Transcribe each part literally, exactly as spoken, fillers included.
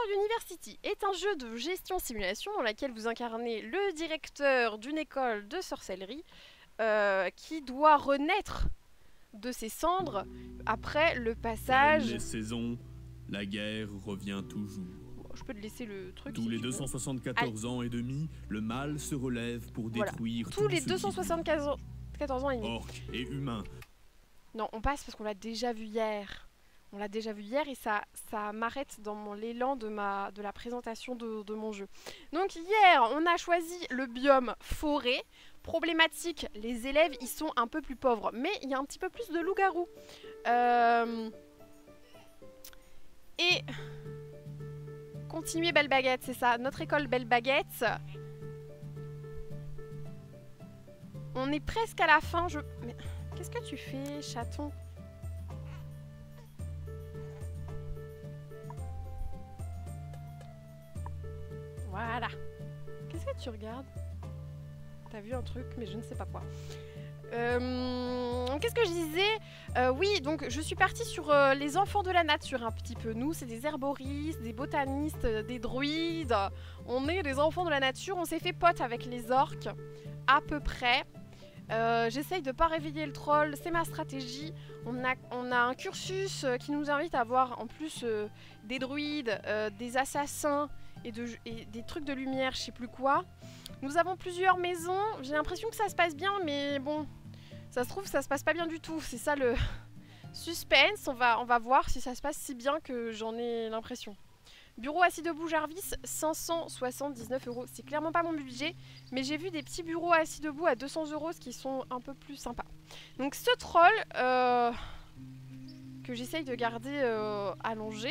University est un jeu de gestion-simulation dans lequel vous incarnez le directeur d'une école de sorcellerie euh, qui doit renaître de ses cendres après le passage... Les saisons, la guerre revient toujours. Bon, je peux te laisser le truc. Tous si les tu veux. deux cent soixante-quatorze ans et demi, le mal se relève pour Voilà. détruire Tous tout les ce deux cent soixante-quatorze ans, quatorze ans et demi. Orques et humains. Non, on passe parce qu'on l'a déjà vu hier. On l'a déjà vu hier et ça, ça m'arrête dans l'élan de, ma, de la présentation de, de mon jeu. Donc hier, on a choisi le biome forêt. Problématique, les élèves, ils sont un peu plus pauvres. Mais il y a un petit peu plus de loups-garous. Euh... Et... Continuer Belle Baguette, c'est ça. Notre école Belle Baguette. On est presque à la fin. Je... Mais qu'est-ce que tu fais, chaton ? Voilà. Qu'est-ce que tu regardes? T'as vu un truc, mais je ne sais pas quoi. Euh, Qu'est-ce que je disais? euh, Oui, donc je suis partie sur euh, les enfants de la nature un petit peu. Nous, c'est des herboristes, des botanistes, euh, des druides. On est des enfants de la nature. On s'est fait pote avec les orques, à peu près. Euh, J'essaye de pas réveiller le troll, c'est ma stratégie. On a, on a un cursus euh, qui nous invite à voir en plus euh, des druides, euh, des assassins et, de, et des trucs de lumière, je sais plus quoi. Nous avons plusieurs maisons, j'ai l'impression que ça se passe bien, mais bon, ça se trouve ça se passe pas bien du tout. C'est ça le suspense, on va, on va voir si ça se passe si bien que j'en ai l'impression. Bureau assis debout Jarvis, cinq cent soixante-dix-neuf euros. C'est clairement pas mon budget, mais j'ai vu des petits bureaux assis debout à deux cents euros, ce qui sont un peu plus sympas. Donc ce troll, euh, que j'essaye de garder euh, allongé.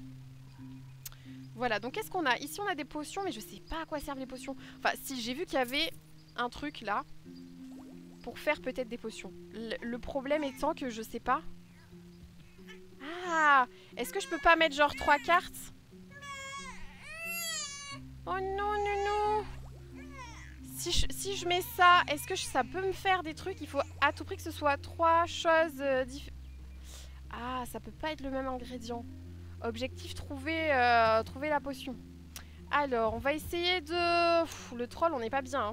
Voilà, donc qu'est-ce qu'on a? Ici on a des potions, mais je sais pas à quoi servent les potions. Enfin, si, j'ai vu qu'il y avait un truc là, pour faire peut-être des potions. Le, le problème étant que je sais pas. Ah, est-ce que je peux pas mettre genre trois cartes? Oh non, non, non. Si je, si je mets ça, est-ce que je, ça peut me faire des trucs? Il faut à tout prix que ce soit trois choses euh, différentes. Ah, ça peut pas être le même ingrédient. Objectif, trouver, euh, trouver la potion. Alors, on va essayer de... Pff, le troll, on n'est pas bien. Hein.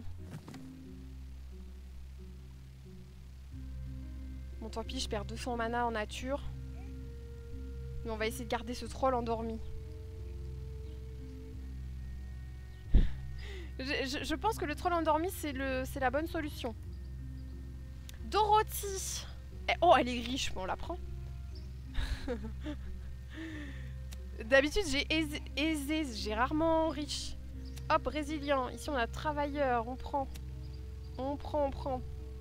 Bon, tant pis, je perds deux cents mana en nature. Mais on va essayer de garder ce troll endormi. Je, je, je pense que le troll endormi, c'est la bonne solution. Dorothy. Eh, oh, elle est riche, mais on la prend. D'habitude, j'ai aisé, aisé j'ai rarement riche. Hop, résilient. Ici, on a travailleur. On prend. On prend, on prend.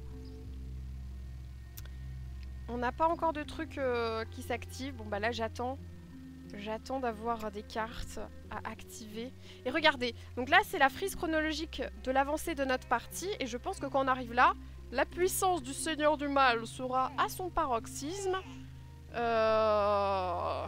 On n'a pas encore de trucs euh, qui s'activent. Bon, bah là, j'attends. J'attends d'avoir des cartes à activer. Et regardez, donc là c'est la frise chronologique de l'avancée de notre partie. Et je pense que quand on arrive là, la puissance du Seigneur du Mal sera à son paroxysme. Euh...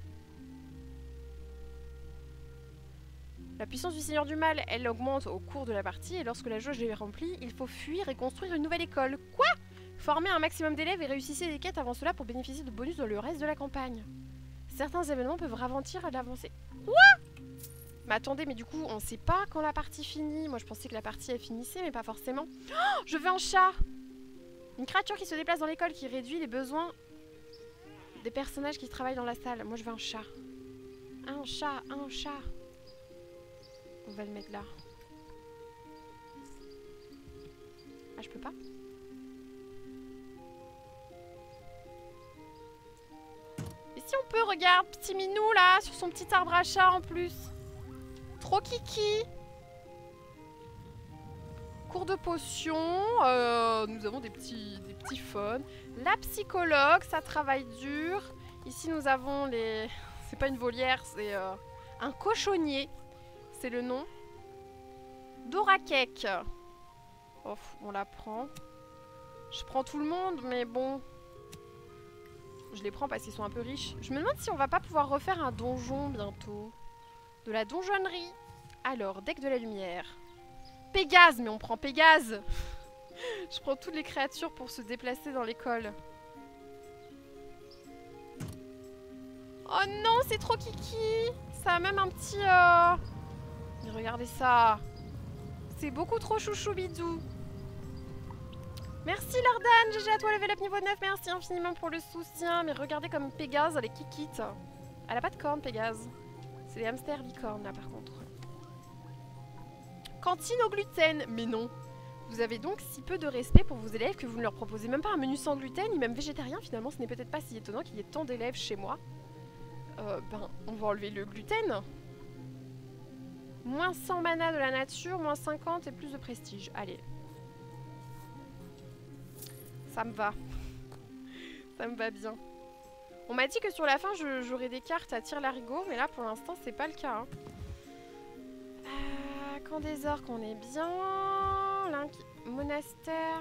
La puissance du Seigneur du Mal, elle augmente au cours de la partie. Et lorsque la jauge est remplie, il faut fuir et construire une nouvelle école. Quoi? Former un maximum d'élèves et réussissez des quêtes avant cela pour bénéficier de bonus dans le reste de la campagne. Certains événements peuvent ralentir l'avancée. Quoi? Mais attendez, mais du coup, on sait pas quand la partie finit. Moi, je pensais que la partie, elle finissait, mais pas forcément. Oh, je veux un chat! Une créature qui se déplace dans l'école qui réduit les besoins des personnages qui travaillent dans la salle. Moi, je veux un chat. Un chat, un chat. On va le mettre là. Ah, je peux pas? Et si on peut, regarde, petit minou là, sur son petit arbre à chat en plus. Trop kiki. Cours de potions, euh, nous avons des petits, des petits fun. La psychologue, ça travaille dur. Ici nous avons les... C'est pas une volière, c'est euh, un cochonnier. C'est le nom. Dora Cake. Oh, on la prend. Je prends tout le monde, mais bon... Je les prends parce qu'ils sont un peu riches. Je me demande si on va pas pouvoir refaire un donjon bientôt. De la donjonnerie. Alors, deck de la lumière. Pégase, mais on prend Pégase. Je prends toutes les créatures pour se déplacer dans l'école. Oh non, c'est trop kiki. Ça a même un petit... Euh... Mais regardez ça. C'est beaucoup trop chouchou bidou. Merci Lordan, G G à toi, level up niveau neuf, merci infiniment pour le soutien. Mais regardez comme Pégase, elle est kikite. Elle a pas de cornes, Pégase. C'est les hamsters licornes, là, par contre. Cantine au gluten. Mais non. Vous avez donc si peu de respect pour vos élèves que vous ne leur proposez même pas un menu sans gluten, ni même végétarien. Finalement, ce n'est peut-être pas si étonnant qu'il y ait tant d'élèves chez moi. Euh, ben, on va enlever le gluten. Moins cent mana de la nature, moins cinquante et plus de prestige. Allez. Ça me va. Ça me va bien. On m'a dit que sur la fin, j'aurais des cartes à tire-larigot, mais là, pour l'instant, c'est pas le cas. Hein. Euh, camp des orques, on est bien. Monastère.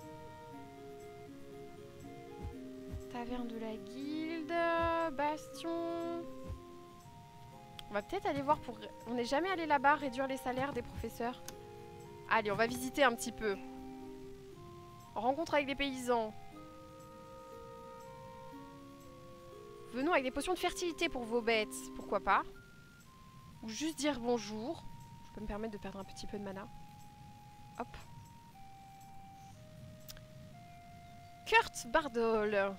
Taverne de la guilde. Bastion. On va peut-être aller voir pour... On n'est jamais allé là-bas, réduire les salaires des professeurs. Allez, on va visiter un petit peu. Rencontre avec les paysans. Venons avec des potions de fertilité pour vos bêtes. Pourquoi pas? Ou juste dire bonjour. Je peux me permettre de perdre un petit peu de mana. Hop. Kurt Bardol.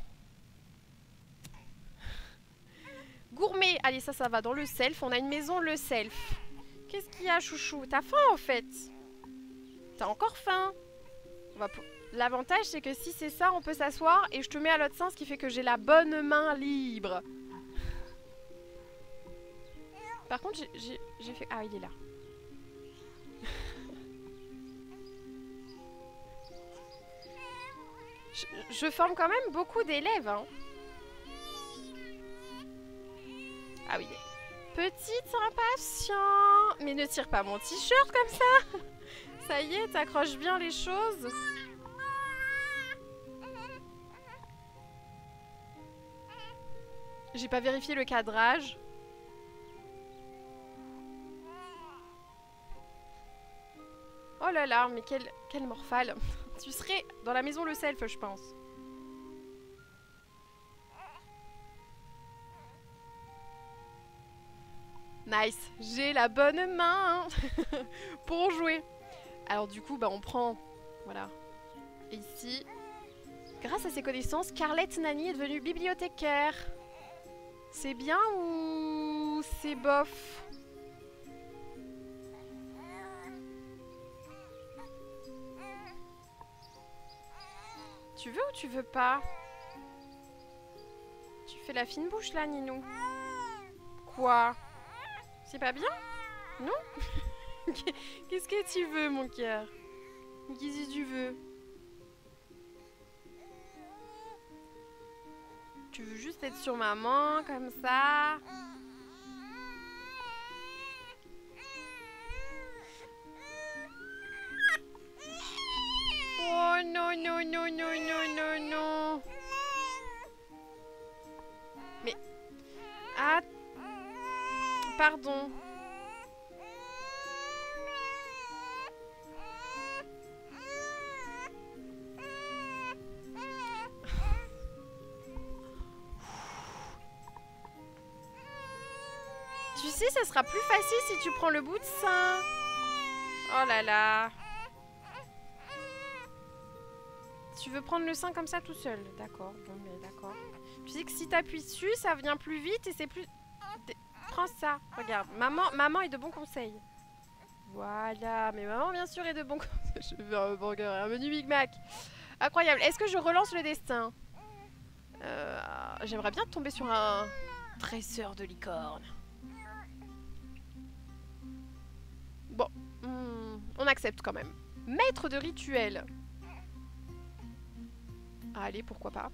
Gourmet. Allez, ça, ça va dans le self. On a une maison, le self. Qu'est-ce qu'il y a, chouchou? T'as faim, en fait? T'as encore faim? On va... L'avantage, c'est que si c'est ça, on peut s'asseoir et je te mets à l'autre sens, ce qui fait que j'ai la bonne main libre. Par contre, j'ai fait... Ah, il est là. je, je forme quand même beaucoup d'élèves. Hein. Ah oui. Petite impatient. Mais ne tire pas mon t-shirt comme ça. Ça y est, t'accroches bien les choses. J'ai pas vérifié le cadrage. Oh là là, mais quel, quel morphale. Tu serais dans la maison le self, je pense. Nice, j'ai la bonne main pour jouer. Alors du coup, bah on prend... Voilà. Et ici... Grâce à ses connaissances, Carlette Nani est devenue bibliothécaire. C'est bien ou c'est bof? Tu veux ou tu veux pas? Tu fais la fine bouche là, Ninou. Quoi? C'est pas bien? Non? Qu'est-ce que tu veux, mon cœur? Qu'est-ce que tu veux? Tu veux juste être sur maman, comme ça? Oh non, non, non, non, non, non, non. Mais... Ah... Pardon. Tu sais, ça sera plus facile si tu prends le bout de sein. Oh là là. Tu veux prendre le sein comme ça tout seul? D'accord, bon mais d'accord. Tu sais que si t'appuies dessus, ça vient plus vite et c'est plus... Prends ça, regarde. Maman, maman est de bons conseils. Voilà, mais maman bien sûr est de bons conseils. Je veux un burger, un menu Big Mac. Incroyable. Est-ce que je relance le destin? euh, J'aimerais bien tomber sur un dresseur de licorne. Bon, hmm, on accepte quand même. Maître de rituel. Allez, pourquoi pas.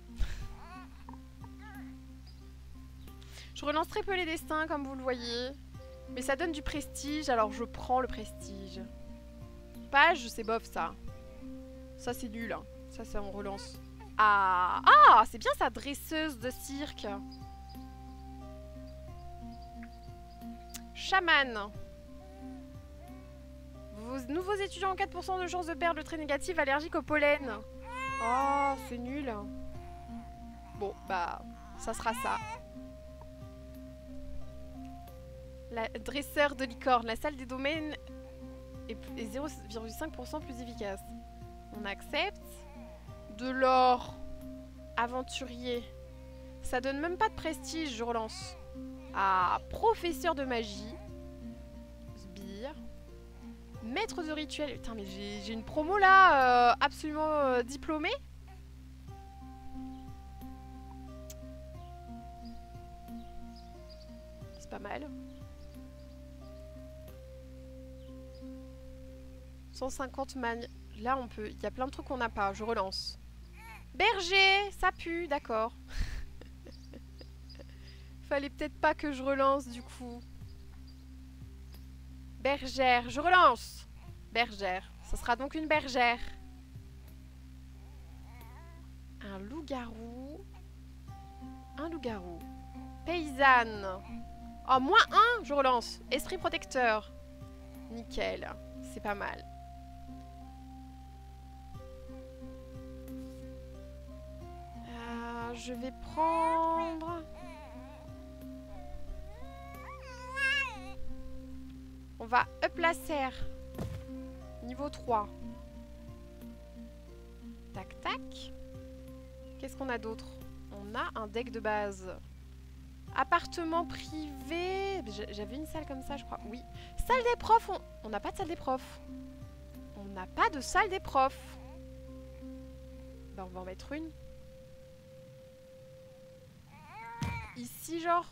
Je relance très peu les destins, comme vous le voyez. Mais ça donne du prestige, alors je prends le prestige. Page, c'est bof, ça. Ça, c'est nul. Hein. Ça, ça, on relance. Ah, ah, c'est bien sa dresseuse de cirque. Chaman. Vos nouveaux étudiants ont quatre pour cent de chance de perdre le trait négatif allergique au pollen. Oh, c'est nul. Bon, bah, ça sera ça. La dresseur de licorne. La salle des domaines est, est zéro virgule cinq pour cent plus efficace. On accepte. De l'or. Aventurier. Ça donne même pas de prestige, je relance. Ah, professeur de magie. Sbire. Maître de rituel. Putain, mais j'ai une promo là, euh, absolument euh, diplômée. C'est pas mal. cent cinquante man. Là, on peut. Il y a plein de trucs qu'on n'a pas. Je relance. Berger, ça pue, d'accord. Fallait peut-être pas que je relance du coup. Bergère, je relance. Bergère, ça sera donc une bergère. Un loup-garou. Un loup-garou. Paysanne. Oh, moins un, je relance. Esprit protecteur. Nickel, c'est pas mal. Euh, je vais prendre... On va up la serre. Niveau trois. Tac, tac. Qu'est-ce qu'on a d'autre? On a un deck de base. Appartement privé. J'avais une salle comme ça, je crois. Oui. Salle des profs. On n'a pas de salle des profs. On n'a pas de salle des profs. Ben, on va en mettre une. Ici, genre.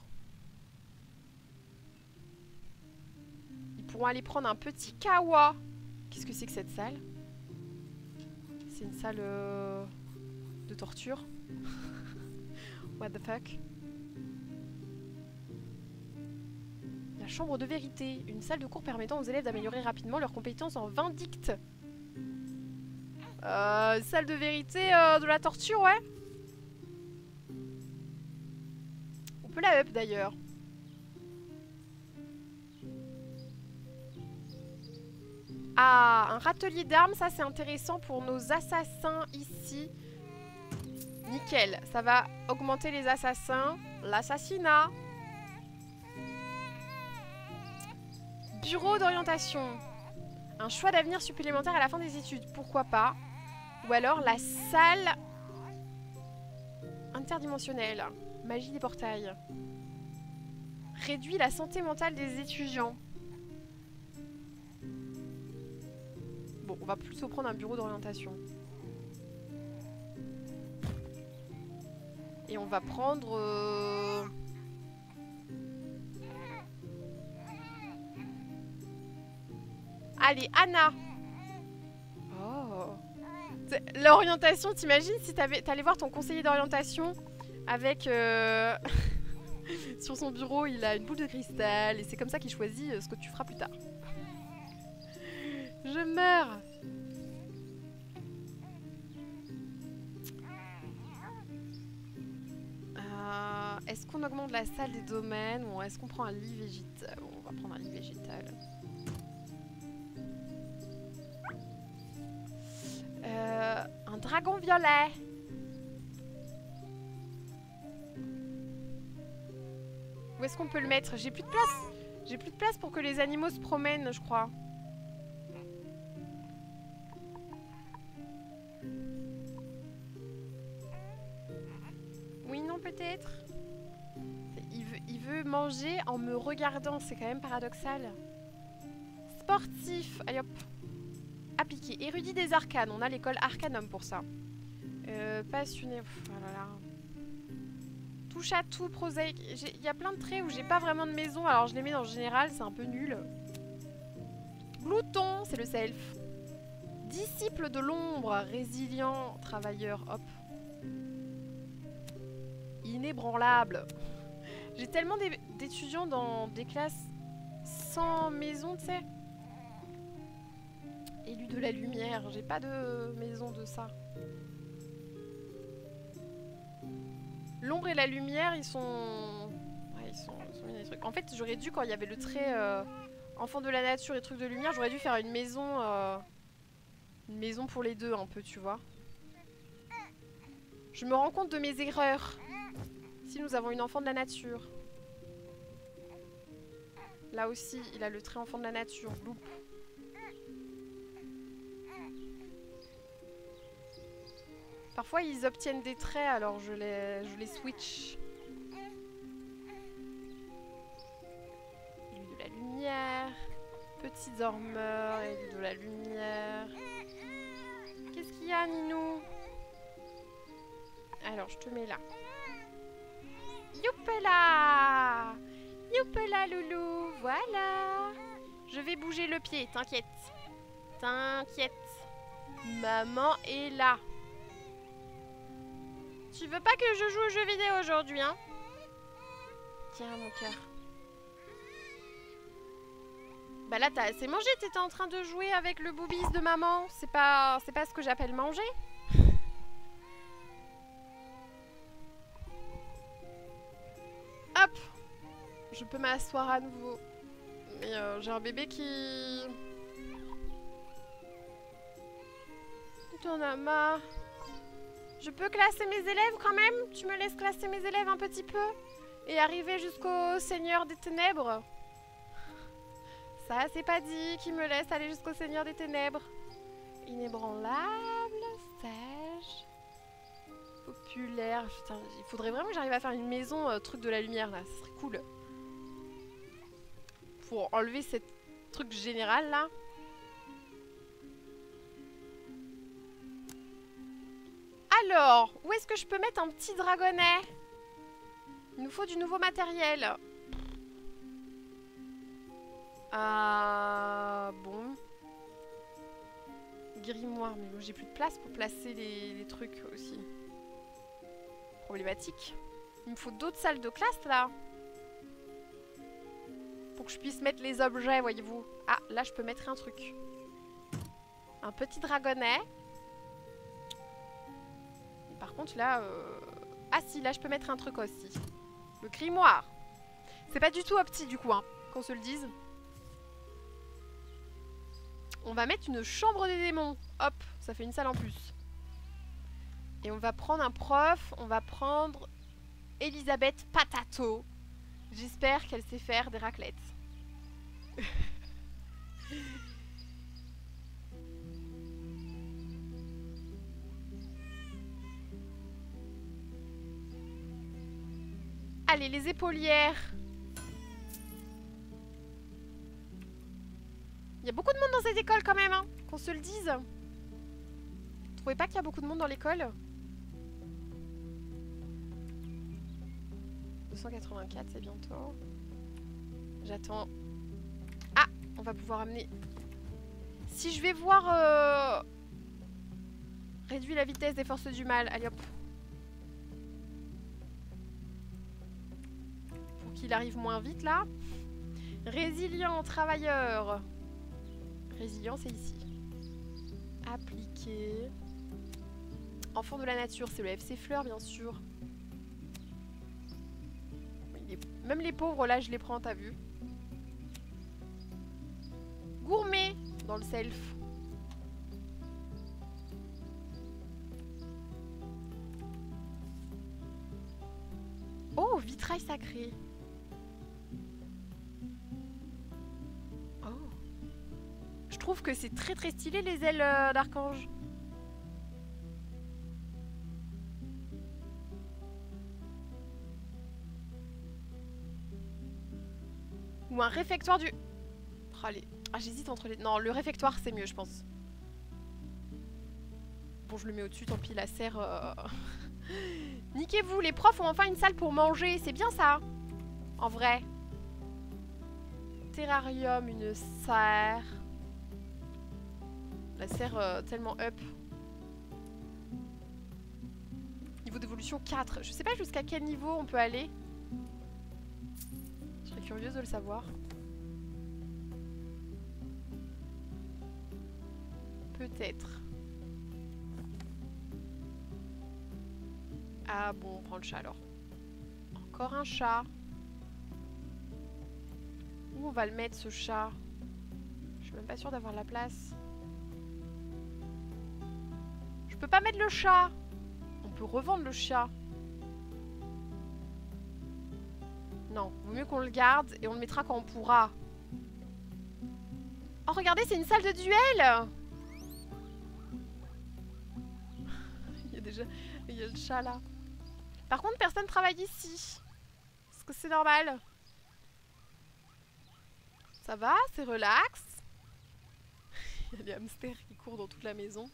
Pourront aller prendre un petit kawa. Qu'est-ce que c'est que cette salle? C'est une salle euh, de torture. What the fuck? La chambre de vérité. Une salle de cours permettant aux élèves d'améliorer rapidement leurs compétences en vindicte. Euh, salle de vérité euh, de la torture, ouais. On peut la up d'ailleurs. Ah, un râtelier d'armes, ça c'est intéressant pour nos assassins ici. Nickel, ça va augmenter les assassins. L'assassinat. Bureau d'orientation. Un choix d'avenir supplémentaire à la fin des études, pourquoi pas. Ou alors la salle interdimensionnelle. Magie des portails. Réduit la santé mentale des étudiants. Bon, on va plutôt prendre un bureau d'orientation. Et on va prendre... Euh... Allez, Anna. Oh. L'orientation, t'imagines si t'allais voir ton conseiller d'orientation avec... Euh... sur son bureau, il a une boule de cristal et c'est comme ça qu'il choisit ce que tu feras plus tard. Je meurs. Euh, est-ce qu'on augmente la salle des domaines ou est-ce qu'on prend un lit végétal? On va prendre un lit végétal. Euh, un dragon violet. Où est-ce qu'on peut le mettre? J'ai plus de place. J'ai plus de place pour que les animaux se promènent, je crois. Oui, non, peut-être. Il veut, il veut manger en me regardant. C'est quand même paradoxal. Sportif. Allez hop. Appliqué. Érudit des arcanes. On a l'école Arcanum pour ça. Euh, passionné. Oh là là. Touche à tout, prosaïque. Il y a plein de traits où j'ai pas vraiment de maison. Alors je les mets dans le général. C'est un peu nul. Glouton. C'est le self. Disciple de l'ombre. Résilient. Travailleur. Hop. Inébranlable. J'ai tellement d'étudiants dans des classes sans maison, tu sais. Élu de la lumière. J'ai pas de maison de ça. L'ombre et la lumière, ils sont... Ouais, ils sont... Ils sont des trucs. En fait, j'aurais dû, quand il y avait le trait euh, enfant de la nature et trucs de lumière, j'aurais dû faire une maison... Euh, une maison pour les deux, un peu, tu vois. Je me rends compte de mes erreurs. Ici, nous avons une enfant de la nature. Là aussi, il a le trait enfant de la nature. Loup. Parfois, ils obtiennent des traits, alors je les, je les switch. Lui de la lumière. Petit dormeur et lui de la lumière. Qu'est-ce qu'il y a, Ninou? Alors, je te mets là. Youpela! Youpela, loulou! Voilà! Je vais bouger le pied, t'inquiète. T'inquiète. Maman est là. Tu veux pas que je joue aux jeux vidéo aujourd'hui, hein? Tiens, mon cœur. Bah là, t'as assez mangé. T'étais en train de jouer avec le boobis de maman. C'est pas, c'est pas ce que j'appelle manger. Hop! Je peux m'asseoir à nouveau. Mais euh, j'ai un bébé qui... T'en as marre. Je peux classer mes élèves quand même? Tu me laisses classer mes élèves un petit peu? Et arriver jusqu'au Seigneur des Ténèbres? Ça, c'est pas dit qu'il me laisse aller jusqu'au Seigneur des Ténèbres. Inébranlable, sage, populaire. Putain, il faudrait vraiment que j'arrive à faire une maison euh, truc de la lumière là, ça serait cool. Pour enlever cette truc général là. Alors, où est-ce que je peux mettre un petit dragonnet? Il nous faut du nouveau matériel. Ah, bon. Grimoire, mais bon, j'ai plus de place pour placer les, les trucs aussi. Problématique. Il me faut d'autres salles de classe là. Pour que je puisse mettre les objets, voyez-vous. Ah, là je peux mettre un truc. Un petit dragonnet. Par contre là... Euh... Ah si, là je peux mettre un truc aussi. Le grimoire. C'est pas du tout opti du coup, hein, qu'on se le dise. On va mettre une chambre des démons. Hop, ça fait une salle en plus. Et on va prendre un prof. On va prendre Elisabeth Patato. J'espère qu'elle sait faire des raclettes. Allez, les épaulières. Il y a beaucoup de monde dans cette école quand même, hein, qu'on se le dise. Vous trouvez pas qu'il y a beaucoup de monde dans l'école? deux cent quatre-vingt-quatre, c'est bientôt. J'attends. Ah, on va pouvoir amener... Si je vais voir... Euh... Réduit la vitesse des forces du mal. Allez hop. Pour qu'il arrive moins vite là. Résilient, travailleur. Résilient, c'est ici. Appliquer. Enfant de la nature, c'est le F C Fleur, bien sûr. Même les pauvres, là, je les prends, t'as vu. Gourmet, dans le self. Oh, vitrail sacré. Je trouve que c'est très très stylé les ailes euh, d'archange. Ou un réfectoire du... Oh, les... Ah, j'hésite entre les... Non, le réfectoire c'est mieux je pense. Bon, je le mets au-dessus, tant pis, la serre... Euh... Niquez-vous, les profs ont enfin une salle pour manger, c'est bien ça. En vrai. Terrarium, une serre... La serre euh, tellement up. Niveau d'évolution quatre. Je sais pas jusqu'à quel niveau on peut aller. Je serais curieuse de le savoir. Peut-être. Ah bon, on prend le chat alors. Encore un chat. Où on va le mettre ce chat? Je suis même pas sûre d'avoir la place. Je peux pas mettre le chat. On peut revendre le chat. Non, vaut mieux qu'on le garde et on le mettra quand on pourra. Oh, regardez, c'est une salle de duel. Il y a déjà... Il y a le chat, là. Par contre, personne ne travaille ici. Est-ce que c'est normal? Ça va? C'est relax. Il y a des hamsters qui courent dans toute la maison.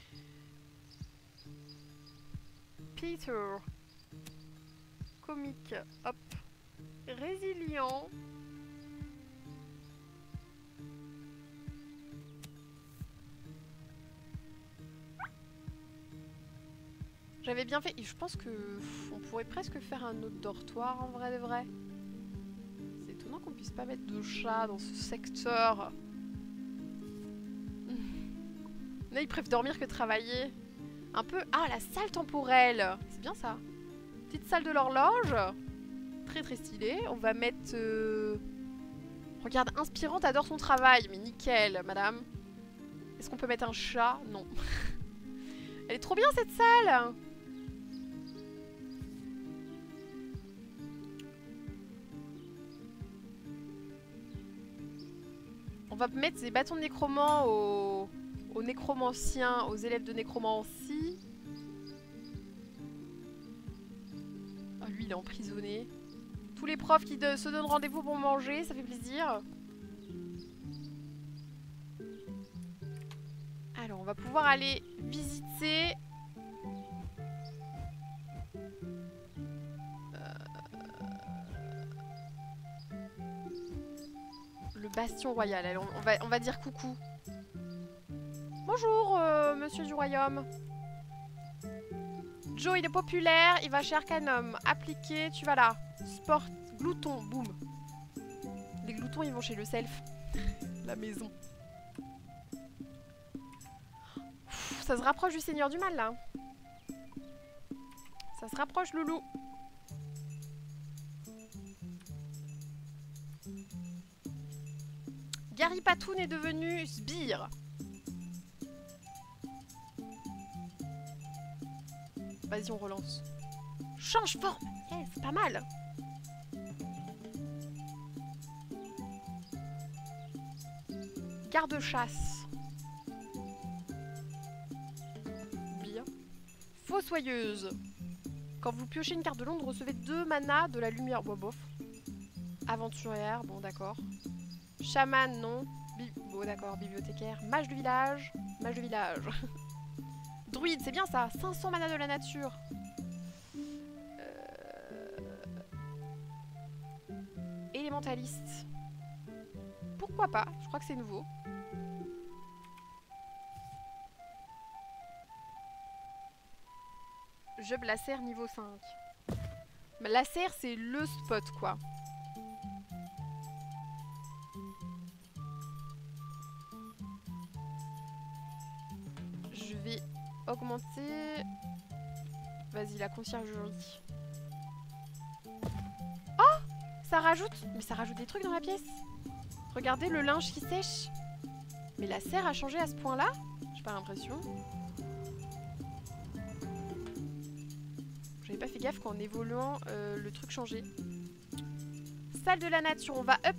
Peter. Comique. Hop. Résilient. J'avais bien fait. Et je pense que on pourrait presque faire un autre dortoir en vrai de vrai. C'est étonnant qu'on puisse pas mettre de chat dans ce secteur. Là, ils préfèrent dormir que travailler. Un peu. Ah, la salle temporelle. C'est bien ça. Petite salle de l'horloge. Très très stylée. On va mettre. Euh... Regarde, inspirante, adore son travail. Mais nickel, madame. Est-ce qu'on peut mettre un chat? Non. Elle est trop bien cette salle. On va mettre des bâtons de nécromant aux, aux nécromanciens, aux élèves de nécromancie. Oh, lui, il est emprisonné. Tous les profs qui de, se donnent rendez-vous pour manger, ça fait plaisir. Alors, on va pouvoir aller visiter... le bastion royal. Alors, on va, on va dire coucou. Bonjour, euh, monsieur du royaume. Joe, il est populaire, il va chez Arcanum. Appliqué, tu vas là. Sport, glouton, boum. Les gloutons, ils vont chez le self. La maison. Pff, ça se rapproche du Seigneur du Mal, là. Ça se rapproche, loulou. Gary Patoun est devenu sbire. Vas-y, on relance. Change forme. Yeah, c'est pas mal. Garde-chasse. Bien. Fossoyeuse. Quand vous piochez une carte de Londres, recevez deux manas de la lumière. Bon, bof. Aventurière, bon d'accord. Chaman, non. Bi bon d'accord, bibliothécaire. Mage du village. Mage du village. Druide, c'est bien ça. cinq cents manas de la nature. Euh... Élémentaliste. Pourquoi pas? Je crois que c'est nouveau. Job laser niveau cinq. Mais laser, c'est le spot, quoi. Je vais augmenter... Vas-y, la conciergerie. Oh! Ça rajoute... Mais ça rajoute des trucs dans la pièce. Regardez le linge qui sèche. Mais la serre a changé à ce point-là? J'ai pas l'impression. J'avais pas fait gaffe qu'en évoluant, euh, le truc changeait. Salle de la nature, on va up...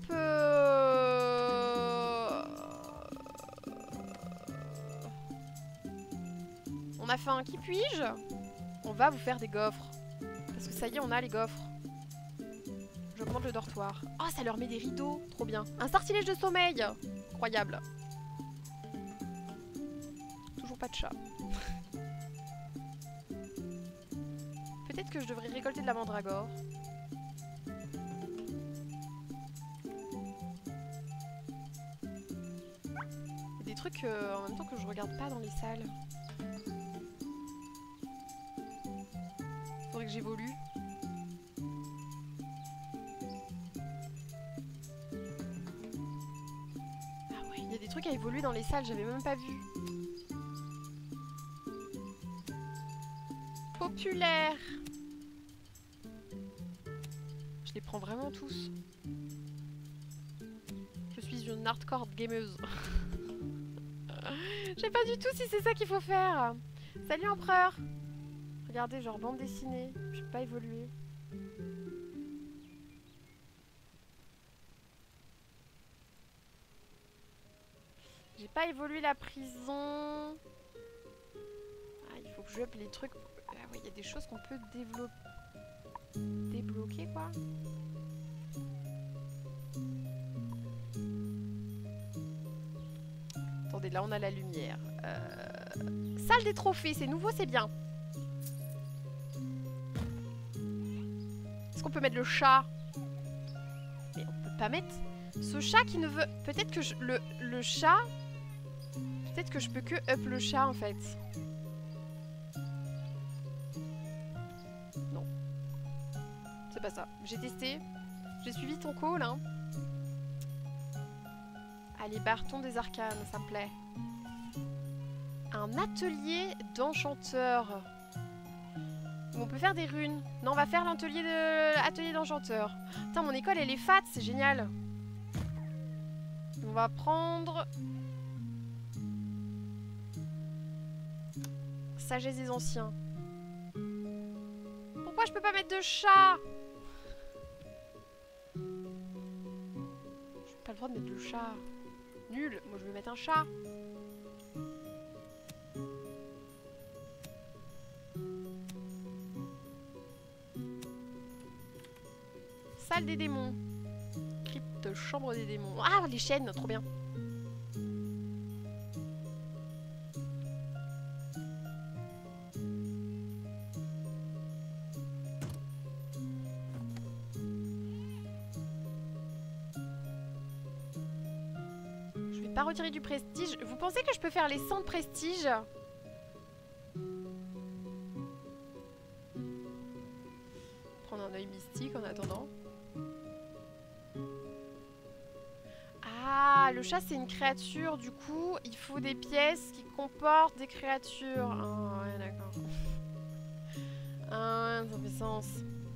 Euh... On a faim, qui puis-je? On va vous faire des gaufres. Parce que ça y est, on a les gaufres. J'augmente le dortoir. Oh, ça leur met des rideaux. Trop bien. Un sortilège de sommeil. Incroyable. Toujours pas de chat. Peut-être que je devrais récolter de la mandragore. Il y a des trucs euh, en même temps que je regarde pas dans les salles. Faudrait que j'évolue. Ah ouais, il y a des trucs à évoluer dans les salles, j'avais même pas vu. Populaire. Je les prends vraiment tous. Je suis une hardcore gameuse. Je sais pas du tout si c'est ça qu'il faut faire. Salut empereur. Regardez, genre bande dessinée. Je peux pas évoluer. pas évoluer la prison. Ah, il faut que je up les trucs. Ah ouais, il y a des choses qu'on peut développer. Débloquer quoi. Attendez, là on a la lumière. Euh... Salle des trophées, c'est nouveau, c'est bien. Est-ce qu'on peut mettre le chat? Mais on peut pas mettre ce chat qui ne veut... Peut-être que je... le, le chat... Peut-être que je peux que up le chat en fait. Non. C'est pas ça. J'ai testé. J'ai suivi ton call hein. Allez, Barton des Arcanes, ça me plaît. Un atelier d'enchanteur. On peut faire des runes. Non, on va faire l'atelier de atelier d'enchanteur. Putain, mon école, elle est fat, c'est génial. On va prendre... Sagesse des anciens. Pourquoi je peux pas mettre de chat? J'ai pas le droit de mettre de chat. Nul. Moi, je vais mettre un chat. Salle des démons. Crypte, chambre des démons. Ah, les chaînes, trop bien. Je vais pas retirer du prestige. Vous pensez que je peux faire les cent de prestige? Prendre un œil mystique en attendant. Ah, le chat c'est une créature, du coup il faut des pièces qui comportent des créatures. Ah ouais d'accord. Ah ça fait sens.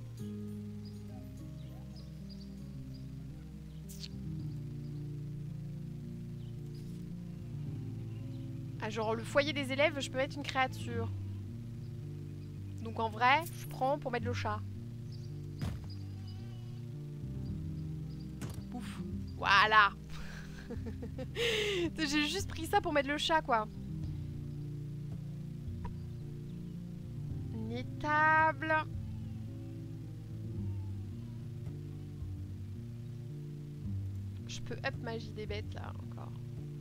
Ah genre le foyer des élèves je peux mettre une créature. Donc en vrai je prends pour mettre le chat. Pouf. Voilà. J'ai juste pris ça pour mettre le chat quoi. Une étable. Je peux up magie des bêtes là encore.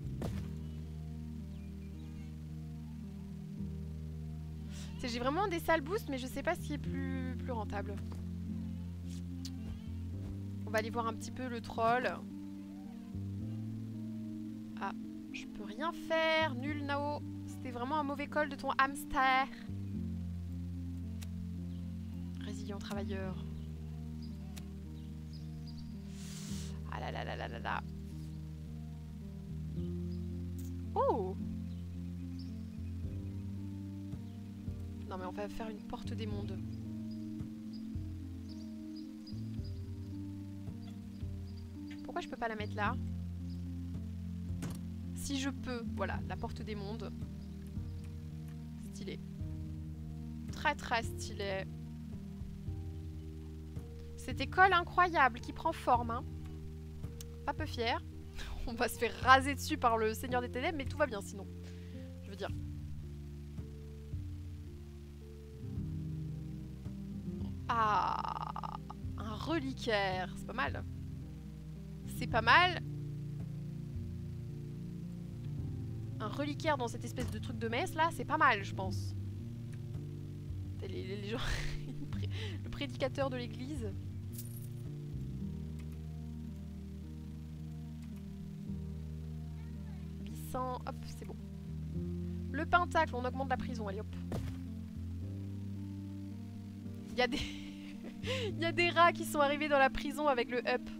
J'ai vraiment des sales boosts mais je sais pas ce qui est plus, plus rentable. On va aller voir un petit peu le troll. Ah, je peux rien faire. Nul, Nao. C'était vraiment un mauvais call de ton hamster. Résilient travailleur. Ah là là là là là là. Oh! Non mais on va faire une porte des mondes. Pourquoi je peux pas la mettre là? Si je peux, voilà, la porte des mondes. Stylé. Très très stylé. Cette école incroyable qui prend forme, hein. Pas peu fier. On va se faire raser dessus par le Seigneur des Ténèbres, mais tout va bien sinon. Je veux dire. Ah, un reliquaire, c'est pas mal. C'est pas mal. Un reliquaire dans cette espèce de truc de messe là, c'est pas mal, je pense. Les, les, les gens... Le prédicateur de l'église. Puissant, hop, c'est bon. Le pentacle, on augmente la prison, allez hop. Il y a des... Il y a des rats qui sont arrivés dans la prison avec le up.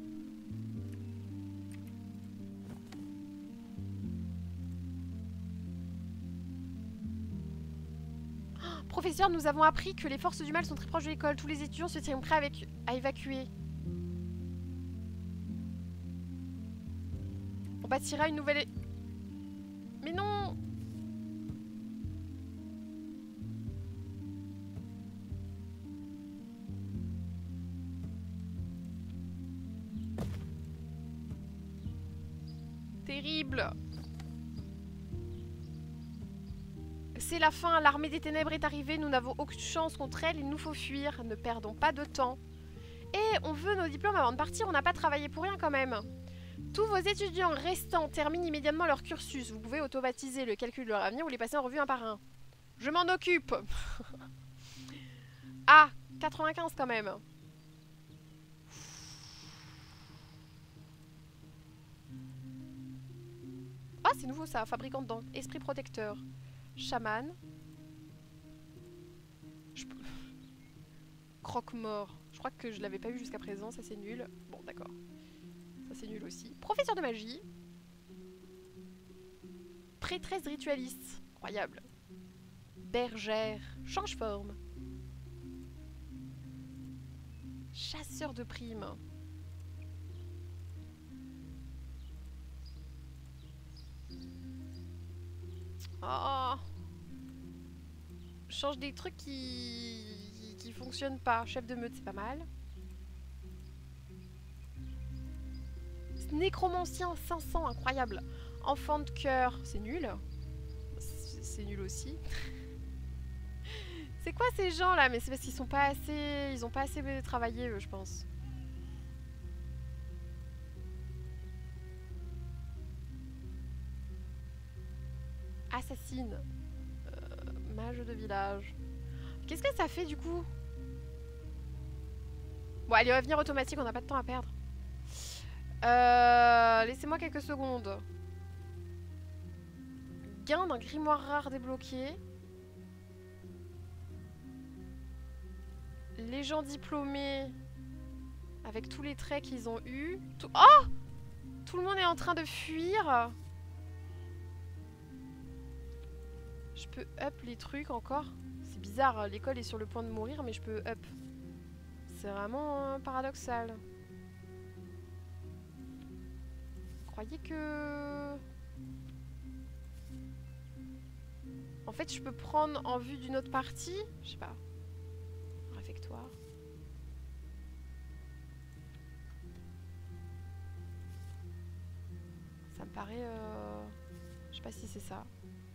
Professeur, nous avons appris que les forces du mal sont très proches de l'école. Tous les étudiants se tiennent prêts avec... à évacuer. On bâtira une nouvelle... Mais non! Terrible! c'est la fin, l'armée des ténèbres est arrivée, nous n'avons aucune chance contre elle, il nous faut fuir, ne perdons pas de temps. Et on veut nos diplômes avant de partir, on n'a pas travaillé pour rien quand même. Tous vos étudiants restants terminent immédiatement leur cursus. Vous pouvez automatiser le calcul de leur avenir ou les passer en revue un par un. Je m'en occupe. Ah, quatre-vingt-quinze quand même. Ah, c'est nouveau ça, fabricant de dents. Esprit protecteur. Chaman. Je... Croque-mort. Je crois que je l'avais pas eu jusqu'à présent, ça c'est nul. Bon, d'accord. Ça c'est nul aussi. Professeur de magie. Prêtresse ritualiste. Incroyable. Bergère. Change forme. Chasseur de primes. Oh. Change des trucs qui... qui fonctionnent pas. Chef de meute, c'est pas mal. Nécromancien cinq cents, incroyable. Enfant de cœur, c'est nul. C'est nul aussi. C'est quoi ces gens là? Mais c'est parce qu'ils sont pas assez... Ils ont pas assez travaillé eux, je pense. Assassine. Euh, mage de village. Qu'est-ce que ça fait du coup? Bon, allez, revenir automatique, on n'a pas de temps à perdre. Euh, Laissez-moi quelques secondes. Gain d'un grimoire rare débloqué. Les gens diplômés avec tous les traits qu'ils ont eus. Tout... Oh! Tout le monde est en train de fuir. Je peux up les trucs encore. C'est bizarre, l'école est sur le point de mourir, mais je peux up. C'est vraiment euh, paradoxal. Croyez que... En fait, je peux prendre en vue d'une autre partie. Je sais pas. Réfectoire. Ça me paraît... Euh... Je sais pas si c'est ça.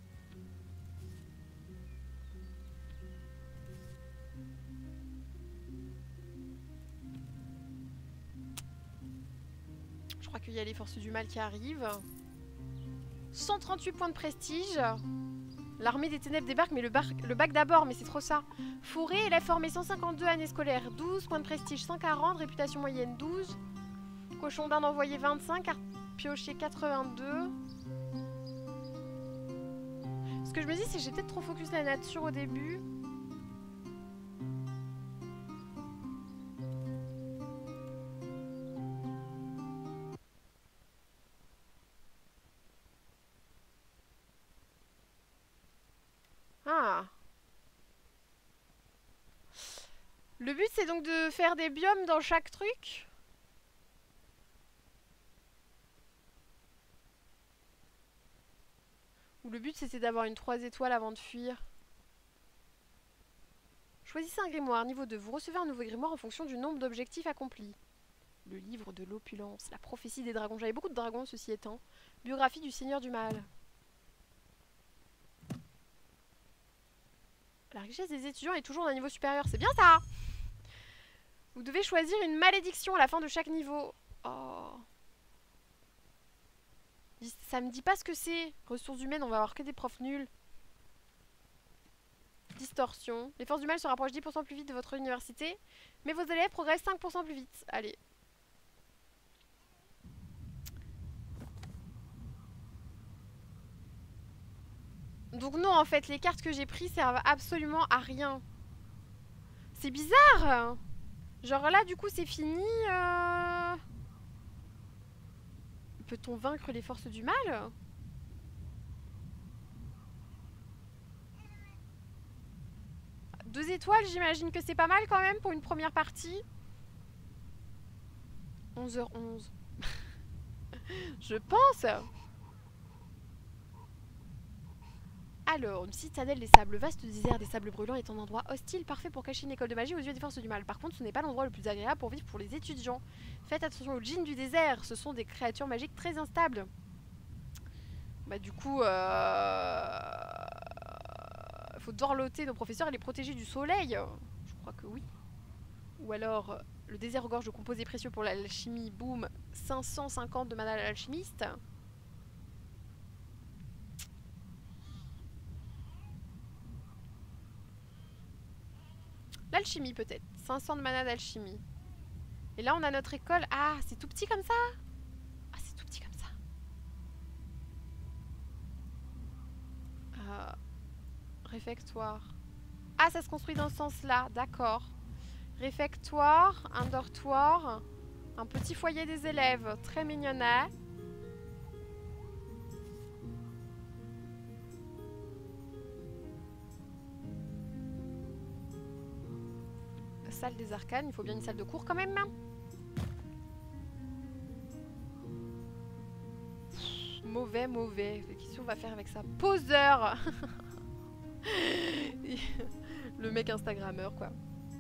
Je crois qu'il y a les forces du mal qui arrivent. cent trente-huit points de prestige. L'armée des ténèbres débarque, mais le, le bac d'abord, mais c'est trop ça. Forêt, elle a formé cent cinquante-deux années scolaires, douze points de prestige, cent quarante, réputation moyenne douze. Cochon d'Inde envoyé vingt-cinq, carte piochée quatre-vingt-deux. Ce que je me dis, c'est que j'ai peut-être trop focus la nature au début. Ah. Le but c'est donc de faire des biomes dans chaque truc. Ou le but c'était d'avoir une trois étoiles avant de fuir. Choisissez un grimoire niveau deux. Vous recevez un nouveau grimoire en fonction du nombre d'objectifs accomplis. Le livre de l'opulence, la prophétie des dragons. J'avais beaucoup de dragons ceci étant. Biographie du seigneur du mal. La richesse des étudiants est toujours d'un niveau supérieur. C'est bien ça! Vous devez choisir une malédiction à la fin de chaque niveau. Oh. Ça me dit pas ce que c'est. Ressources humaines, on va avoir que des profs nuls. Distorsion. Les forces du mal se rapprochent dix pour cent plus vite de votre université, mais vos élèves progressent cinq pour cent plus vite. Allez. Donc non, en fait, les cartes que j'ai prises servent absolument à rien. C'est bizarre. Genre là, du coup, c'est fini. Euh... Peut-on vaincre les forces du mal? Deux étoiles, j'imagine que c'est pas mal quand même pour une première partie. onze heures onze. Je pense. Alors, une citadelle des sables, vaste désert des sables brûlants est un endroit hostile, parfait pour cacher une école de magie aux yeux des forces du mal. Par contre, ce n'est pas l'endroit le plus agréable pour vivre pour les étudiants. Faites attention aux djinns du désert, ce sont des créatures magiques très instables. Bah du coup, euh... faut dorloter nos professeurs et les protéger du soleil. Je crois que oui. Ou alors, le désert regorge de composés précieux pour l'alchimie. Boum, cinq cent cinquante de mana à l'alchimiste. L'alchimie peut-être. cinq cents de mana d'alchimie. Et là, on a notre école. Ah, c'est tout petit comme ça? Ah, c'est tout petit comme ça. Euh, réfectoire. Ah, ça se construit dans ce sens-là. D'accord. Réfectoire, un dortoir, un petit foyer des élèves. Très mignonnet. Salle des arcanes. Il faut bien une salle de cours quand même. Mauvais, mauvais. Qu'est-ce qu'on va faire avec ça? Poseur. Le mec Instagrammeur, quoi.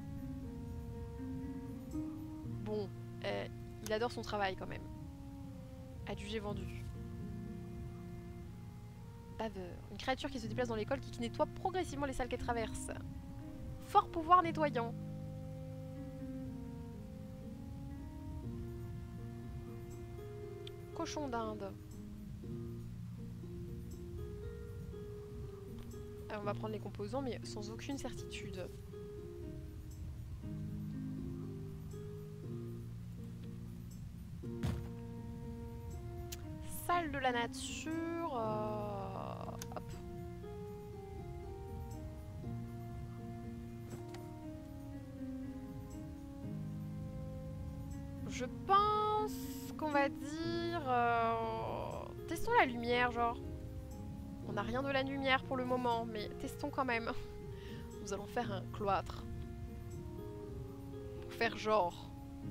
Bon, euh, il adore son travail quand même. Adjugé vendu. Baveur. Une créature qui se déplace dans l'école qui nettoie progressivement les salles qu'elle traverse. Fort pouvoir nettoyant. Cochon d'Inde. On va prendre les composants, mais sans aucune certitude. Salle de la nature. Euh... Hop. Je pense qu'on va dire... Euh... Testons la lumière, genre. On n'a rien de la lumière pour le moment, mais testons quand même. Nous allons faire un cloître. Pour faire genre.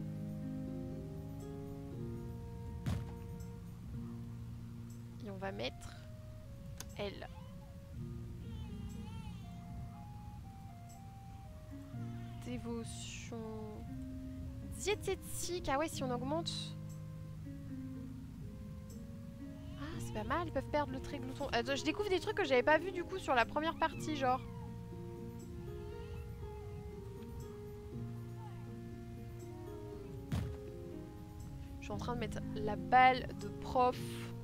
Et on va mettre elle. Dévotion. Diététique. Ah ouais, si on augmente... C'est pas mal, ils peuvent perdre le trait glouton. Attends, je découvre des trucs que j'avais pas vu du coup sur la première partie, genre. Je suis en train de mettre la balle de prof.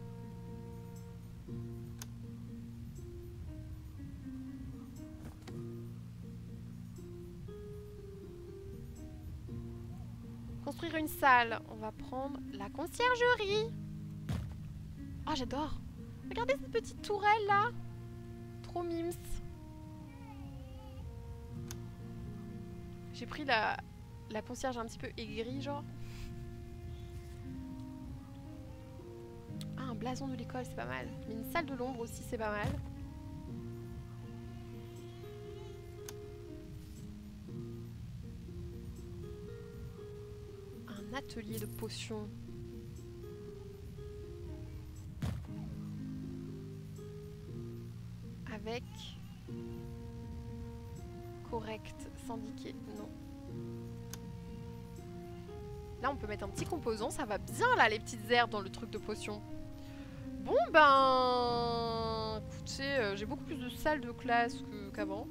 Construire une salle. On va prendre la conciergerie. Oh, j'adore. Regardez cette petite tourelle là. Trop mimes. J'ai pris la, la concierge un petit peu aigrie, genre. Ah, un blason de l'école, c'est pas mal. Mais une salle de l'ombre aussi, c'est pas mal. Un atelier de potions. Avec correct, syndiqué, non. Là on peut mettre un petit composant, ça va bien là les petites herbes dans le truc de potion. Bon ben... Écoutez, euh, j'ai beaucoup plus de salles de classe qu'avant.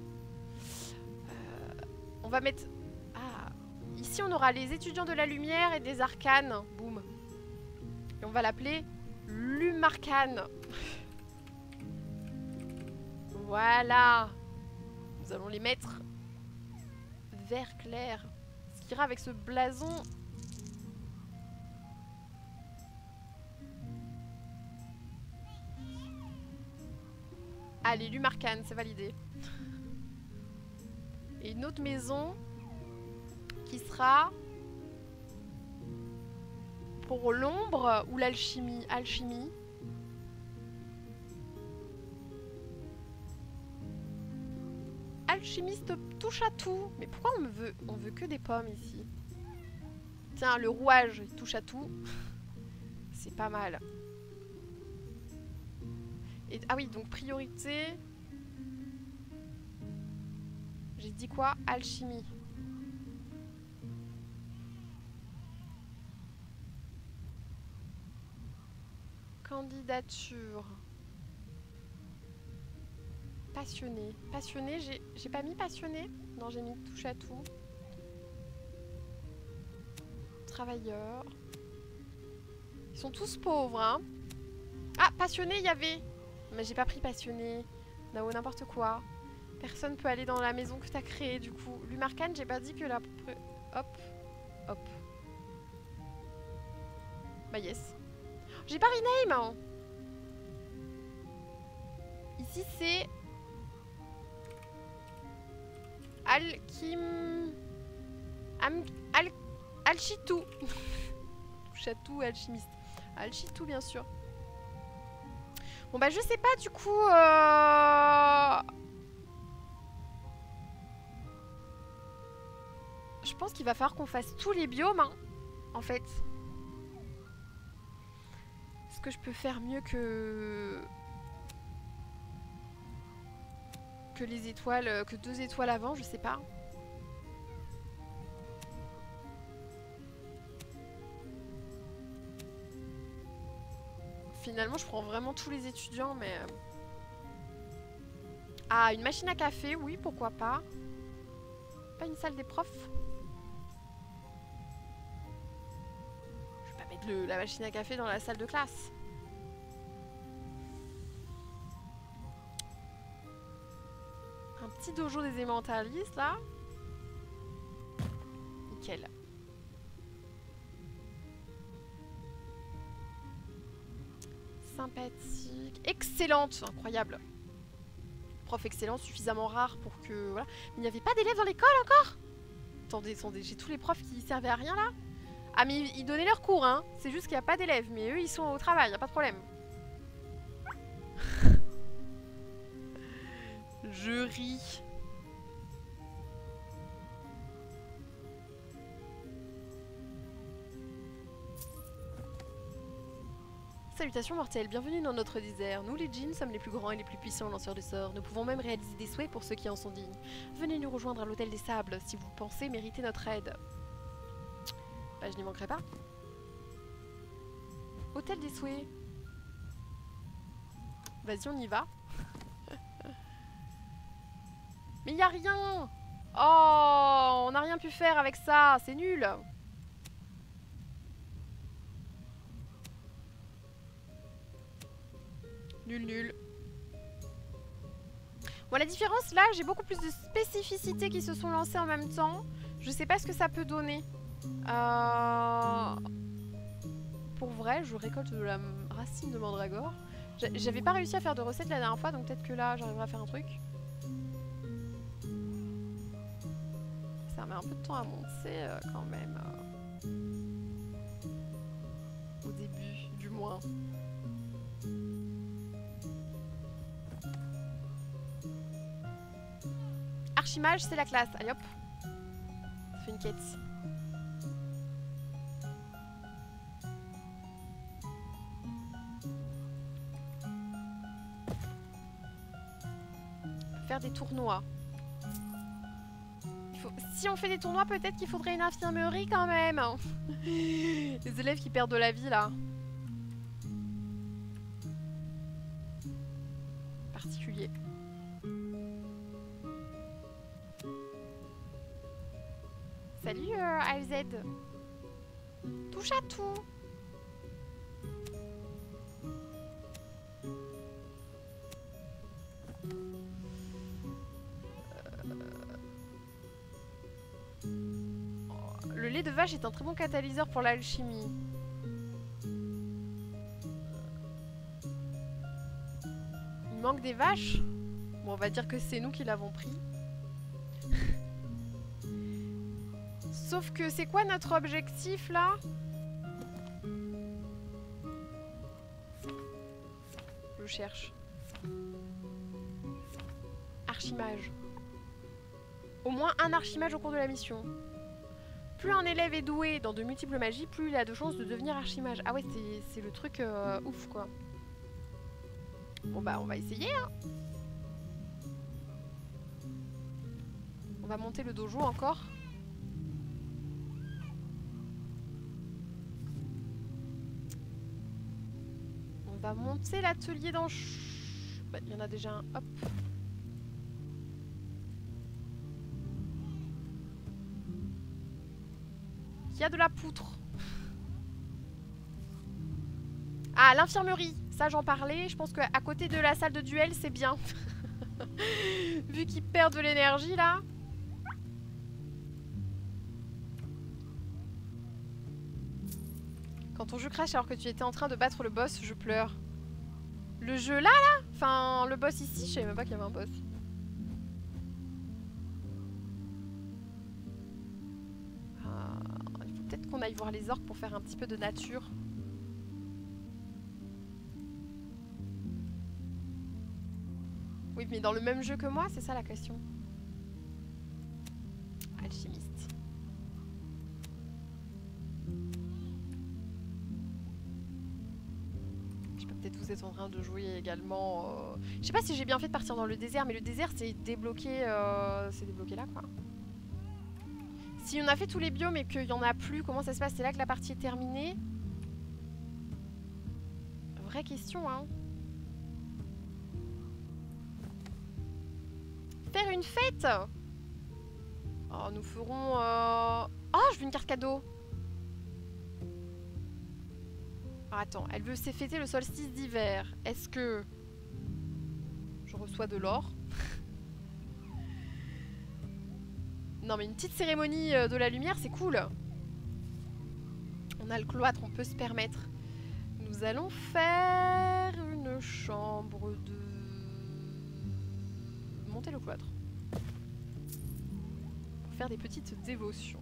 Euh, on va mettre... Ah, ici on aura les étudiants de la lumière et des arcanes. Boum. Et on va l'appeler Lumarcane. Voilà. Nous allons les mettre vert clair. Ce qui ira avec ce blason. Allez, Lumarcane, c'est validé. Et une autre maison qui sera pour l'ombre ou l'alchimie. Alchimie. Alchimiste touche à tout. Mais pourquoi on me veut on veut que des pommes ici? Tiens, le rouage il touche à tout. C'est pas mal. Et, ah oui, donc priorité. J'ai dit quoi? Alchimie. Candidature. passionné. Passionné, j'ai pas mis passionné? Non, j'ai mis touche à tout. Travailleurs. Ils sont tous pauvres, hein. Ah, passionné, il y avait. Mais j'ai pas pris passionné. Nao, n'importe quoi. Personne peut aller dans la maison que t'as créée, du coup. Lumarcane, j'ai pas dit que la... Hop. Hop. Bah yes. J'ai pas rename, hein. Ici, c'est... Alchim... Am... Al... Alchitou. Chatou, alchimiste. Alchitou, bien sûr. Bon bah je sais pas du coup... Euh... Je pense qu'il va falloir qu'on fasse tous les biomes, hein, en fait. Est-ce que je peux faire mieux que... Que les étoiles... Que deux étoiles avant, je sais pas. Finalement, je prends vraiment tous les étudiants, mais... Ah, une machine à café, oui, pourquoi pas. Pas une salle des profs. Je vais pas mettre le, la machine à café dans la salle de classe. Un petit dojo des élémentalistes, là. Nickel. Sympathique. Excellente. Incroyable. Prof excellent, suffisamment rare pour que... Voilà. Mais il n'y avait pas d'élèves dans l'école encore? Attendez, attendez, j'ai tous les profs qui servaient à rien là? Ah mais ils donnaient leurs cours, hein. C'est juste qu'il n'y a pas d'élèves. Mais eux, ils sont au travail, y a pas de problème. Je ris. Salutations mortelles, bienvenue dans notre désert. Nous les djinns sommes les plus grands et les plus puissants lanceurs de sorts. Nous pouvons même réaliser des souhaits pour ceux qui en sont dignes. Venez nous rejoindre à l'hôtel des sables si vous pensez mériter notre aide. Bah je n'y manquerai pas. Hôtel des souhaits. Vas-y on y va. Mais y a rien. Oh, on n'a rien pu faire avec ça, c'est nul. Nul, nul. Bon, la différence, là, j'ai beaucoup plus de spécificités qui se sont lancées en même temps. Je sais pas ce que ça peut donner. Euh... Pour vrai, je récolte de la racine de mandragore. J'avais pas réussi à faire de recette la dernière fois, donc peut-être que là, j'arriverai à faire un truc. Ça met un peu de temps à monter, euh, quand même. Euh... Au début, du moins. Archimage, c'est la classe. Allez hop. Ça fait une quête. Faire des tournois. Il faut... Si on fait des tournois, peut-être qu'il faudrait une infirmerie quand même. Les élèves qui perdent de la vie là. Particulier. Salut euh, A L Z. Touche à tout. Le lait de vache est un très bon catalyseur pour l'alchimie. Il manque des vaches. Bon, on va dire que c'est nous qui l'avons pris. Sauf que c'est quoi notre objectif là? Je cherche. Archimage. Au moins un archimage au cours de la mission. Plus un élève est doué dans de multiples magies, plus il a de chances de devenir archimage. Ah ouais, c'est le truc euh, ouf quoi. Bon bah on va essayer hein. On va monter le dojo encore. On va monter l'atelier dans... Bah, il y en a déjà un, hop. Il y a de la poutre. Ah, l'infirmerie. Ça, j'en parlais. Je pense qu'à côté de la salle de duel, c'est bien. Vu qu'ils perdent de l'énergie, là. Quand ton jeu crash alors que tu étais en train de battre le boss, je pleure. Le jeu là, là? Enfin, le boss ici, je savais même pas qu'il y avait un boss. Euh, il faut peut-être qu'on aille voir les orques pour faire un petit peu de nature. Oui, mais dans le même jeu que moi, c'est ça la question. Alchimiste. Vous êtes en train de jouer également. Euh... Je sais pas si j'ai bien fait de partir dans le désert, mais le désert c'est débloqué, euh... c'est débloqué là quoi. Si on a fait tous les biomes et qu'il y en a plus, comment ça se passe? C'est là que la partie est terminée? Vraie question hein. Faire une fête? Oh, nous ferons. Euh... Oh, je veux une carte cadeau. Attends, elle veut fêter le solstice d'hiver. Est-ce que je reçois de l'or? Non mais une petite cérémonie de la lumière, c'est cool. On a le cloître, on peut se permettre. Nous allons faire une chambre de... Monter le cloître. Pour faire des petites dévotions.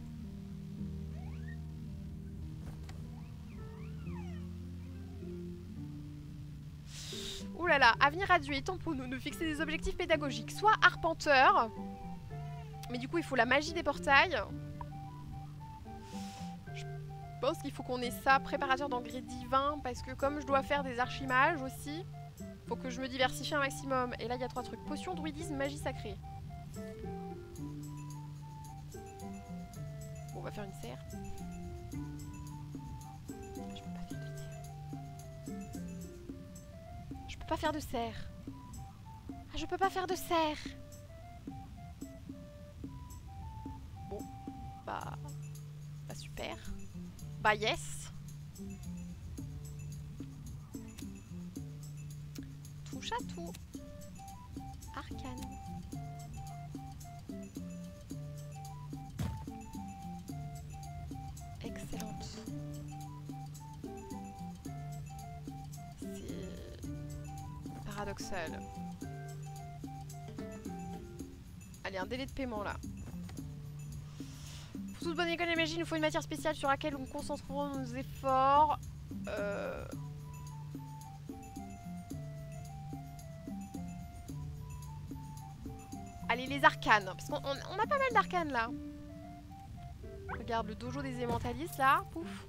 Ouh là là, avenir adieu, temps pour nous de fixer des objectifs pédagogiques. Soit arpenteur, mais du coup il faut la magie des portails. Je pense qu'il faut qu'on ait ça, préparateur d'engrais divins, parce que comme je dois faire des archimages aussi, faut que je me diversifie un maximum. Et là il y a trois trucs, potion, druidisme, magie sacrée. Bon, on va faire une serre. Je peux pas faire de serre. Ah, je peux pas faire de serre. Bon, bah, bah super. Bah yes. Touche à tout. Arcane. Excellente. Paradoxal. Allez, un délai de paiement là. Pour toute bonne école de magie, il nous faut une matière spéciale sur laquelle nous concentrerons nos efforts. Euh... Allez, les arcanes. Parce qu'on on a pas mal d'arcanes là. Regarde le dojo des émentalistes là. Pouf.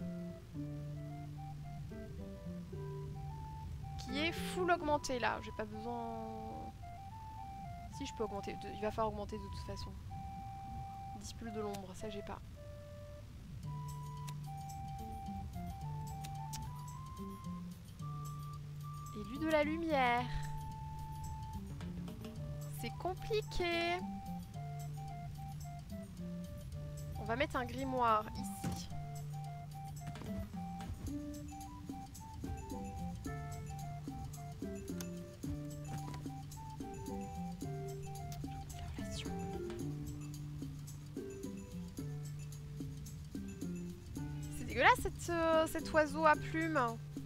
Qui est full augmenté là. J'ai pas besoin... Si, je peux augmenter. Il va falloir augmenter de toute façon. Disciple de l'ombre, ça j'ai pas. Élu de la lumière. C'est compliqué. On va mettre un grimoire ici. C'est dégueulasse cette, euh, cet oiseau à plumes.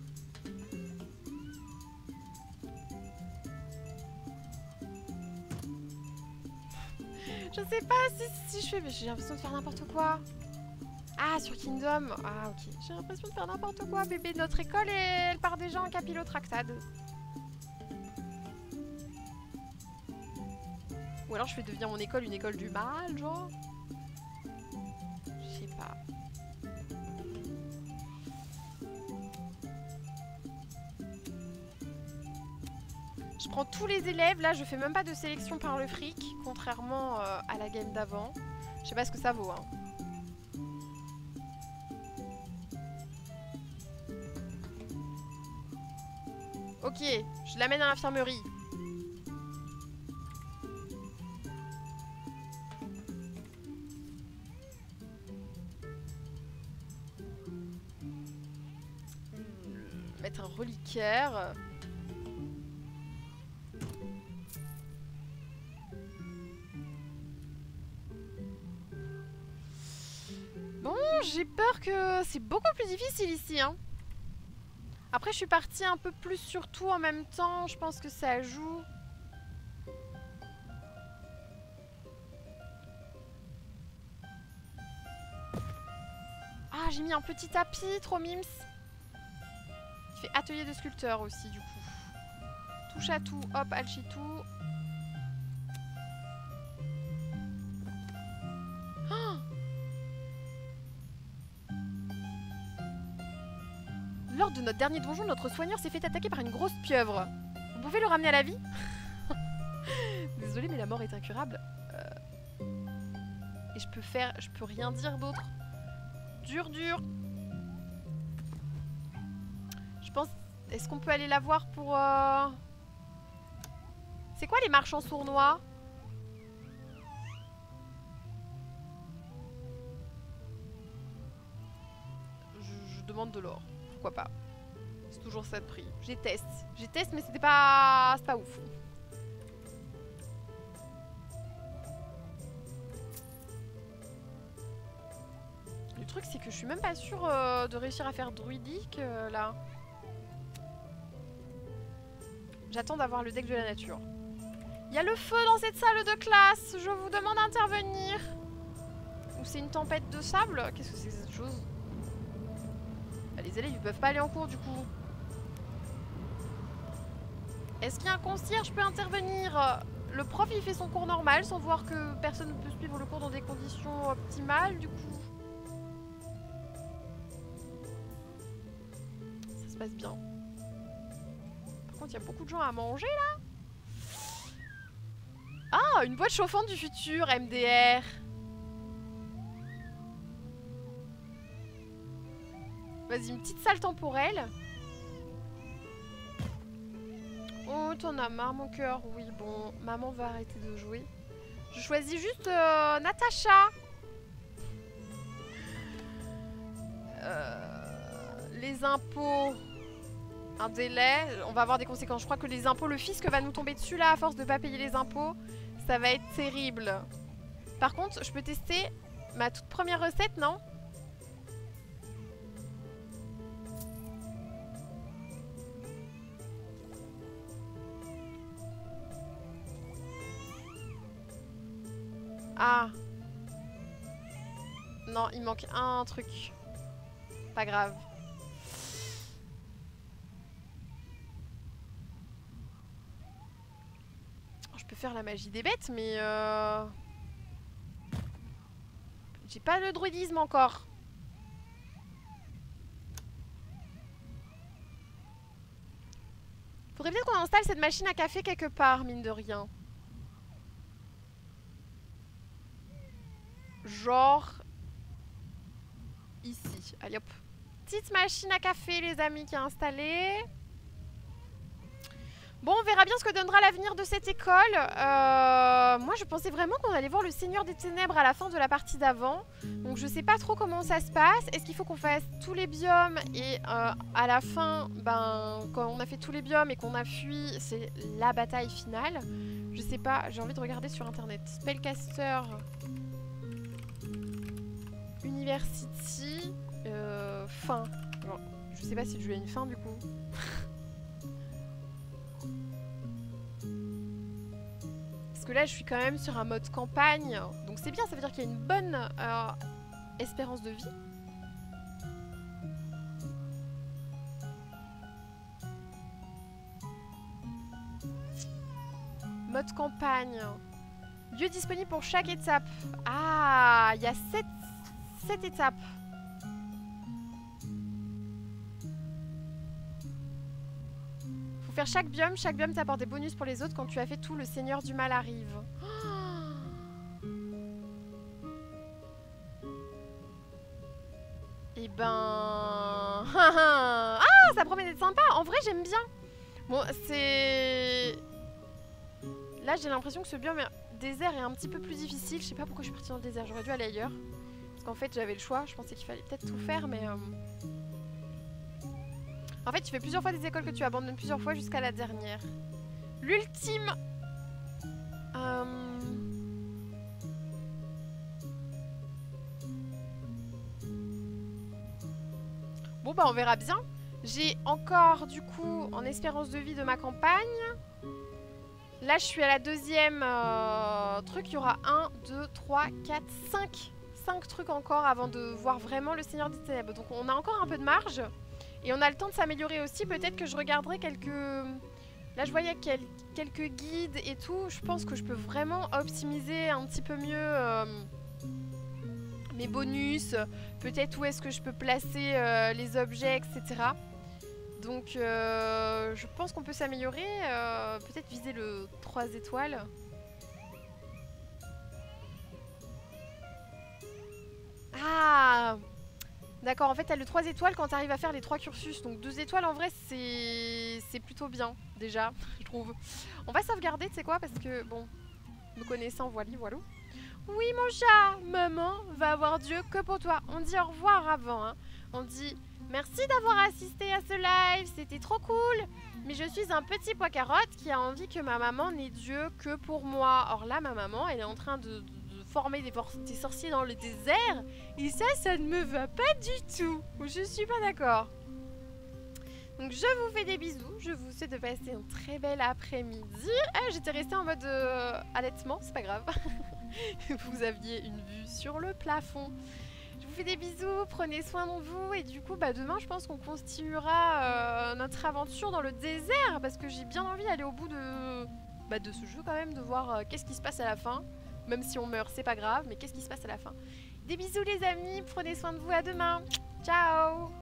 Je sais pas si, si je fais, mais j'ai l'impression de faire n'importe quoi. Ah, sur Kingdom. Ah, ok. J'ai l'impression de faire n'importe quoi, bébé. Notre école, et elle part déjà en capillotractade. Ou alors je fais devenir mon école une école du mal, genre. Je sais pas. Je prends tous les élèves, là je fais même pas de sélection par le fric, contrairement euh, à la game d'avant. Je sais pas ce que ça vaut, hein. Ok, je l'amène à l'infirmerie. mettre un reliquaire. Bon, j'ai peur que c'est beaucoup plus difficile ici, hein. Après, je suis partie un peu plus sur tout en même temps. Je pense que ça joue. Ah, j'ai mis un petit tapis, trop mimes. Il fait atelier de sculpteur aussi, du coup. Touche à tout, hop, alchitou. Oh, lors de notre dernier donjon, notre soigneur s'est fait attaquer par une grosse pieuvre. Vous pouvez le ramener à la vie? Désolée, mais la mort est incurable. Euh... Et je peux faire... Je peux rien dire d'autre. Dur, dur. Je pense... Est-ce qu'on peut aller la voir pour... Euh... C'est quoi les marchands sournois? je, je demande de l'or. Pourquoi pas? C'est toujours ça de prix. J'ai test. J'ai test, mais c'était pas... C'est pas ouf. Le truc, c'est que je suis même pas sûre euh, de réussir à faire druidique, euh, là. J'attends d'avoir le deck de la nature. Il y a le feu dans cette salle de classe. Je vous demande d'intervenir. Ou c'est une tempête de sable? Qu'est-ce que c'est que cette chose? Bah, les élèves, ils peuvent pas aller en cours, du coup. Est-ce qu'il y a un concierge? Je peux intervenir. Le prof, il fait son cours normal, sans voir que personne ne peut suivre le cours dans des conditions optimales, du coup. Ça se passe bien. Par contre, il y a beaucoup de gens à manger, là. Ah, une boîte chauffante du futur, M D R. Vas-y, une petite salle temporelle. Oh, t'en as marre, mon cœur. Oui, bon, maman va arrêter de jouer. Je choisis juste euh, Natacha. Euh, les impôts. Un délai. On va avoir des conséquences. Je crois que les impôts, le fisc va nous tomber dessus là à force de pas payer les impôts. Ça va être terrible. Par contre, je peux tester ma toute première recette, non ? Ah. Non, il manque un truc. Pas grave. Je peux faire la magie des bêtes, mais... Euh... J'ai pas le druidisme encore. Faudrait peut-être qu'on installe cette machine à café quelque part, mine de rien. Genre... Ici. Allez hop. Petite machine à café, les amis, qui est installée. Bon, on verra bien ce que donnera l'avenir de cette école. Euh, moi, je pensais vraiment qu'on allait voir le Seigneur des Ténèbres à la fin de la partie d'avant. Donc, je sais pas trop comment ça se passe. Est-ce qu'il faut qu'on fasse tous les biomes et euh, à la fin, ben, quand on a fait tous les biomes et qu'on a fui, c'est la bataille finale? Je sais pas, j'ai envie de regarder sur internet. Spellcaster University euh, fin. Alors, je sais pas si le jeu a une fin du coup. Parce que là, je suis quand même sur un mode campagne. Donc c'est bien, ça veut dire qu'il y a une bonne euh, espérance de vie. Mode campagne. Lieu disponible pour chaque étape. Ah, il y a sept étapes. Faut faire chaque biome. Chaque biome t'apporte des bonus pour les autres. Quand tu as fait tout, le Seigneur du Mal arrive. Oh, et ben... Ah, ça promet d'être sympa. En vrai, j'aime bien. Bon, c'est... Là, j'ai l'impression que ce biome désert est un petit peu plus difficile. Je sais pas pourquoi je suis partie dans le désert. J'aurais dû aller ailleurs. Parce qu'en fait, j'avais le choix. Je pensais qu'il fallait peut-être tout faire, mais... Euh... En fait, tu fais plusieurs fois des écoles que tu abandonnes plusieurs fois jusqu'à la dernière. L'ultime... Euh... Bon bah on verra bien. J'ai encore du coup en espérance de vie de ma campagne. Là je suis à la deuxième euh, truc. Il y aura un, deux, trois, quatre, cinq. cinq trucs encore avant de voir vraiment le Seigneur des Ténèbres. Donc on a encore un peu de marge. Et on a le temps de s'améliorer aussi. Peut-être que je regarderai quelques... Là je voyais quel... quelques guides et tout. Je pense que je peux vraiment optimiser un petit peu mieux euh... mes bonus. Peut-être où est-ce que je peux placer euh, les objets, et cetera. Donc euh, je pense qu'on peut s'améliorer. Euh... Peut-être viser le trois étoiles. Ah! D'accord, en fait, t'as le trois étoiles quand t'arrives à faire les trois cursus. Donc deux étoiles, en vrai, c'est c'est plutôt bien, déjà, je trouve. On va sauvegarder, tu sais quoi, parce que, bon, me connaissant, voilà, voilà. Oui, mon chat, maman va avoir Dieu que pour toi. On dit au revoir avant, hein. On dit merci d'avoir assisté à ce live, c'était trop cool. Mais je suis un petit pois carotte qui a envie que ma maman n'ait Dieu que pour moi. Or là, ma maman, elle est en train de... de former des, des sorciers dans le désert et ça, ça ne me va pas du tout. Je suis pas d'accord. Donc je vous fais des bisous. Je vous souhaite de passer un très bel après-midi. Ah, j'étais restée en mode euh, allaitement, c'est pas grave. Vous aviez une vue sur le plafond. Je vous fais des bisous, prenez soin de vous et du coup, bah, demain, je pense qu'on continuera euh, notre aventure dans le désert parce que j'ai bien envie d'aller au bout de, bah, de ce jeu quand même, de voir euh, qu'est-ce qui se passe à la fin. Même si on meurt, c'est pas grave, mais qu'est-ce qui se passe à la fin? Des bisous les amis, prenez soin de vous, à demain. Ciao!